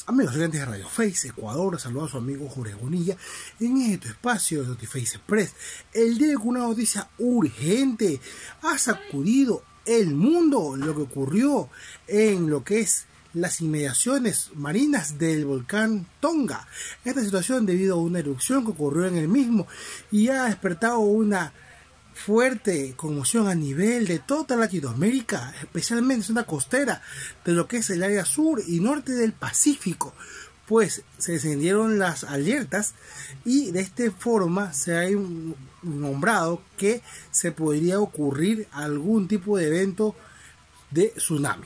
días, amigos oyentes de Radio Face Ecuador. Saludos a su amigo Jorge Bonilla en este espacio de Notiface Express. El día con una noticia urgente ha sacudido el mundo, lo que ocurrió en lo que es las inmediaciones marinas del volcán Tonga. Esta situación debido a una erupción que ocurrió en el mismo y ha despertado una fuerte conmoción a nivel de toda Latinoamérica, especialmente en zona costera de lo que es el área sur y norte del Pacífico, pues se encendieron las alertas y de esta forma se ha nombrado que se podría ocurrir algún tipo de evento de tsunami.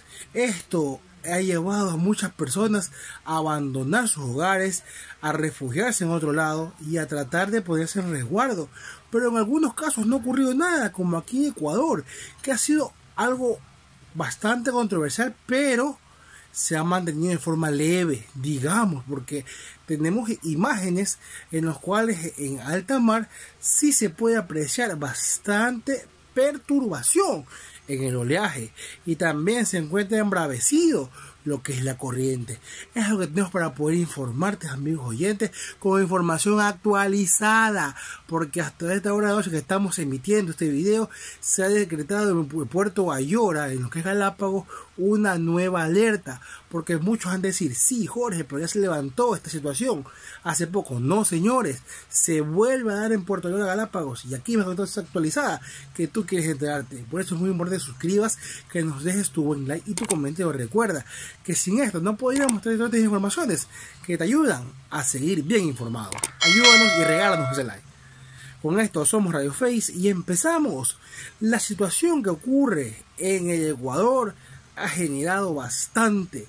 Esto ha llevado a muchas personas a abandonar sus hogares, a refugiarse en otro lado y a tratar de ponerse en resguardo. Pero en algunos casos no ha ocurrido nada, como aquí en Ecuador, que ha sido algo bastante controversial, pero se ha mantenido de forma leve, digamos, porque tenemos imágenes en las cuales en alta mar sí se puede apreciar bastante perturbación en el oleaje y también se encuentra embravecido lo que es la corriente. Es lo que tenemos para poder informarte, amigos oyentes, con información actualizada, porque hasta esta hora de noche que estamos emitiendo este video se ha decretado en el puerto Ayora, en lo que es Galápagos, una nueva alerta, porque muchos han de decir, sí Jorge, pero ya se levantó esta situación hace poco. No señores, se vuelve a dar en Puerto Ayora, Galápagos, y aquí me entonces actualizada que tú quieres enterarte. Por eso es muy importante que suscribas, que nos dejes tu buen like y tu comentario. Recuerda que sin esto no podríamos traer todas estas informaciones que te ayudan a seguir bien informado. Ayúdanos y regálanos ese like. Con esto somos Radio Face y empezamos. La situación que ocurre en el Ecuador ha generado bastante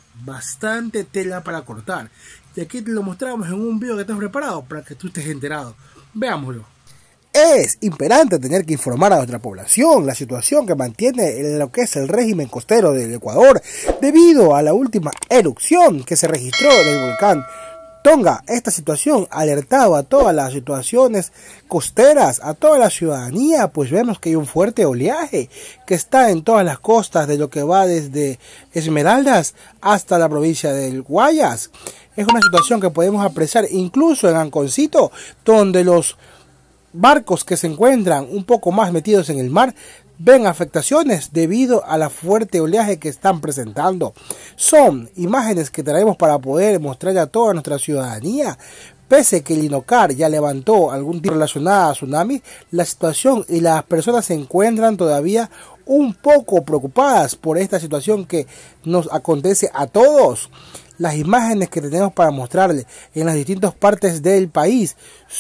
tela para cortar. Y aquí te lo mostramos en un video que tenemos preparado para que tú estés enterado. Veámoslo. Es imperante tener que informar a nuestra población la situación que mantiene lo que es el régimen costero del Ecuador debido a la última erupción que se registró del volcán Tonga. Esta situación ha alertado a todas las situaciones costeras, a toda la ciudadanía, pues vemos que hay un fuerte oleaje que está en todas las costas de lo que va desde Esmeraldas hasta la provincia del Guayas. Es una situación que podemos apreciar incluso en Anconcito, donde los barcos que se encuentran un poco más metidos en el mar ven afectaciones debido a la fuerte oleaje que están presentando. Son imágenes que traemos para poder mostrarle a toda nuestra ciudadanía. Pese que el INOCAR ya levantó algún tipo relacionado a tsunami, la situación y las personas se encuentran todavía un poco preocupadas por esta situación que nos acontece a todos. Las imágenes que tenemos para mostrarles en las distintas partes del país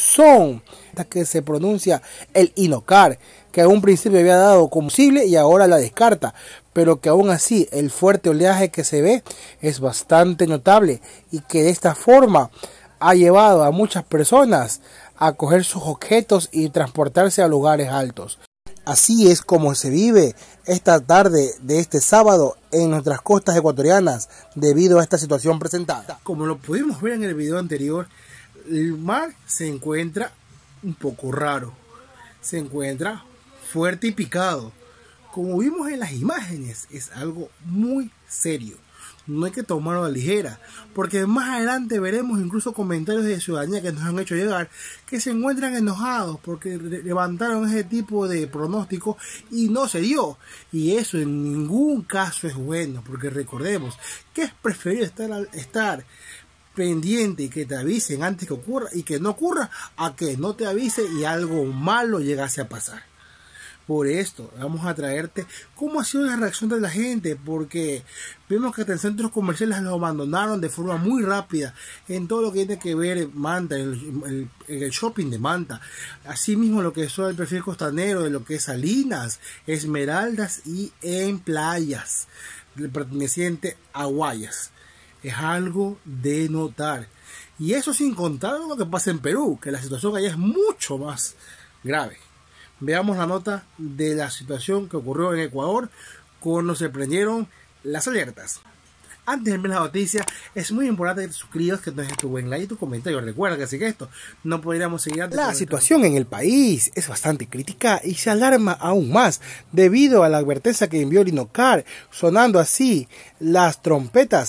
son las que se pronuncia el INOCAR, que a un principio había dado como posible y ahora la descarta, pero que aún así el fuerte oleaje que se ve es bastante notable y que de esta forma ha llevado a muchas personas a coger sus objetos y transportarse a lugares altos. Así es como se vive esta tarde de este sábado en nuestras costas ecuatorianas debido a esta situación presentada. Como lo pudimos ver en el video anterior, el mar se encuentra un poco raro, se encuentra fuerte y picado. Como vimos en las imágenes, es algo muy serio. No hay que tomarlo a la ligera, porque más adelante veremos incluso comentarios de ciudadanía que nos han hecho llegar, que se encuentran enojados porque levantaron ese tipo de pronóstico y no se dio. Y eso en ningún caso es bueno, porque recordemos que es preferible estar pendiente y que te avisen antes que ocurra y que no ocurra, a que no te avise y algo malo llegase a pasar. Por esto vamos a traerte cómo ha sido la reacción de la gente, porque vemos que en centros comerciales los abandonaron de forma muy rápida en todo lo que tiene que ver Manta, en el shopping de Manta, asimismo lo que es el perfil costanero de lo que es Salinas, Esmeraldas y en playas perteneciente a Guayas. Es algo de notar, y eso sin contar lo que pasa en Perú, que la situación allá es mucho más grave. Veamos la nota de la situación que ocurrió en Ecuador cuando se prendieron las alertas. Antes de ver la noticia, es muy importante que te suscribas, que dejes tu buen like y tu comentario. Recuerda que sin esto no podríamos seguir. La situación en el país es bastante crítica y se alarma aún más debido a la advertencia que envió el INOCAR, sonando así las trompetas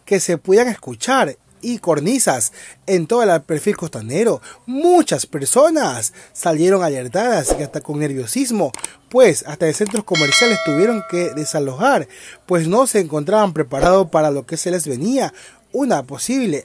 que se podían escuchar y cornisas en todo el perfil costanero. Muchas personas salieron alertadas y hasta con nerviosismo, pues hasta en centros comerciales tuvieron que desalojar, pues no se encontraban preparados para lo que se les venía, una posible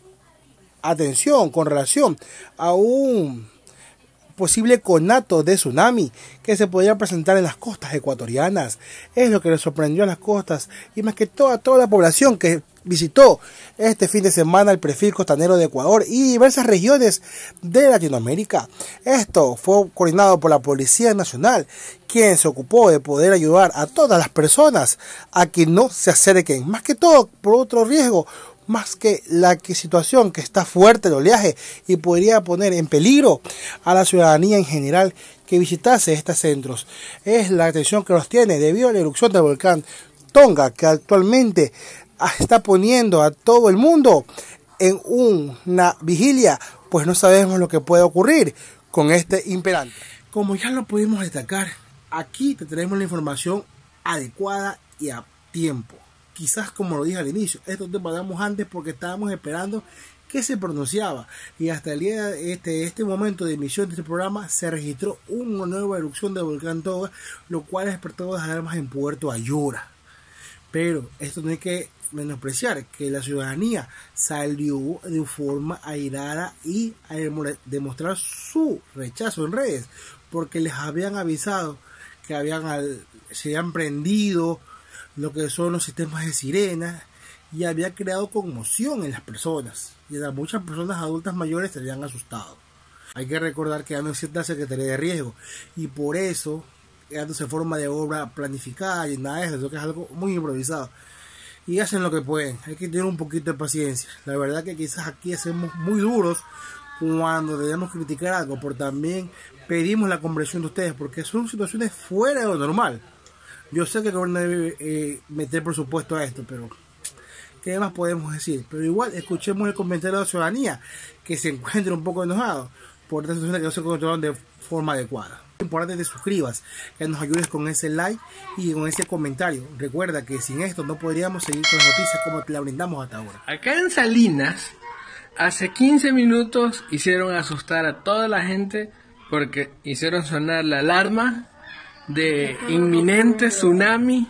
atención con relación a un posible conato de tsunami que se podría presentar en las costas ecuatorianas. Es lo que les sorprendió a las costas y más que toda la población que visitó este fin de semana el perfil costanero de Ecuador y diversas regiones de Latinoamérica. Esto fue coordinado por la Policía Nacional, quien se ocupó de poder ayudar a todas las personas a que no se acerquen, más que todo por otro riesgo, más que la situación que está fuerte el oleaje y podría poner en peligro a la ciudadanía en general que visitase estos centros. Es la atención que nos tiene debido a la erupción del volcán Tonga, que actualmente está poniendo a todo el mundo en una vigilia, pues no sabemos lo que puede ocurrir con este imperante. Como ya lo pudimos destacar, aquí te tenemos la información adecuada y a tiempo. Quizás, como lo dije al inicio, esto te mandamos antes porque estábamos esperando que se pronunciaba y hasta el día de este momento de emisión de este programa se registró una nueva erupción del volcán Tonga, lo cual despertó las alarmas en Puerto Ayora. Pero esto no hay que menospreciar que la ciudadanía salió de forma airada y a demostrar su rechazo en redes, porque les habían avisado que se habían prendido lo que son los sistemas de sirenas y había creado conmoción en las personas y a muchas personas adultas mayores se habían asustado. Hay que recordar que ya no existe la Secretaría de Riesgo y por eso dándose forma de obra planificada y nada de eso, que es algo muy improvisado y hacen lo que pueden. Hay que tener un poquito de paciencia. La verdad que quizás aquí hacemos muy duros cuando debemos criticar algo, pero también pedimos la comprensión de ustedes porque son situaciones fuera de lo normal. Yo sé que el gobierno debe meter presupuesto a esto, pero ¿qué más podemos decir? Pero igual escuchemos el comentario de la ciudadanía que se encuentra un poco enojado por estas situaciones que no se controlaron de forma adecuada. Es importante que te suscribas, que nos ayudes con ese like y con ese comentario. Recuerda que sin esto no podríamos seguir con las noticias como te la brindamos hasta ahora. Acá en Salinas, hace 15 minutos hicieron asustar a toda la gente porque hicieron sonar la alarma de inminente tsunami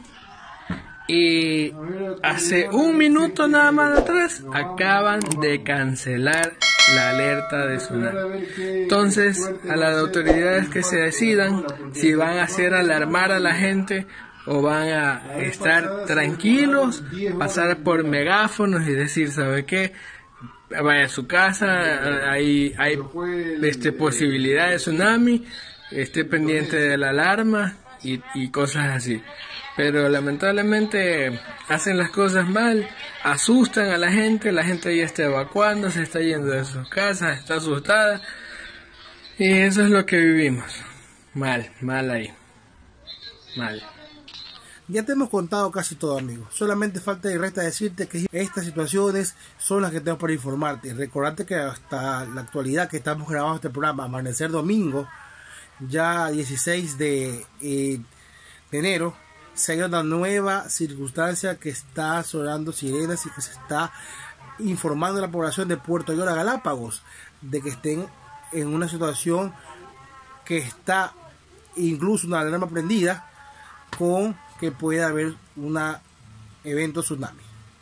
y hace un minuto nada más atrás acaban de cancelar la alerta de tsunami. Entonces a las autoridades que se decidan si van a hacer alarmar a la gente o van a estar tranquilos, pasar por megáfonos y decir, ¿sabe qué? Vaya a su casa, hay posibilidad de tsunami, esté pendiente de la alarma y cosas así. Pero lamentablemente hacen las cosas mal, asustan a la gente ya está evacuando, se está yendo de sus casas, está asustada y eso es lo que vivimos. Mal ahí, mal. Ya te hemos contado casi todo, amigos. Solamente falta y resta decirte que estas situaciones son las que tengo para informarte. Y recordarte que hasta la actualidad que estamos grabando este programa, amanecer domingo, ya 16 de enero, se ha ido una nueva circunstancia que está sonando sirenas y que se está informando a la población de Puerto Ayora, Galápagos, de que estén en una situación que está incluso una alarma prendida con que pueda haber un evento tsunami.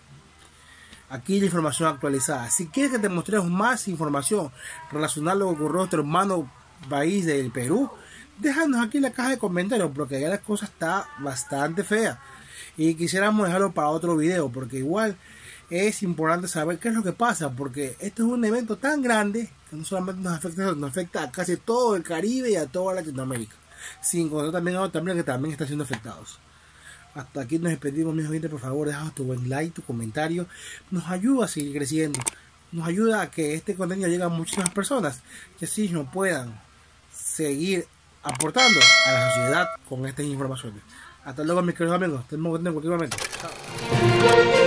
Aquí la información actualizada. Si quieres que te mostremos más información relacionada a lo que ocurrió en nuestro hermano país del Perú, déjanos aquí en la caja de comentarios porque allá la cosa está bastante fea y quisiéramos dejarlo para otro video porque igual es importante saber qué es lo que pasa porque este es un evento tan grande que no solamente nos afecta a casi todo el Caribe y a toda Latinoamérica, sin contar también a otros que también están siendo afectados. Hasta aquí nos despedimos, mis oyentes. Por favor, déjanos tu buen like, tu comentario. Nos ayuda a seguir creciendo. Nos ayuda a que este contenido llegue a muchísimas personas que así nos puedan seguir aportando a la sociedad con estas informaciones. Hasta luego, mis queridos amigos. Tenemos que tener en cualquier momento. Chao.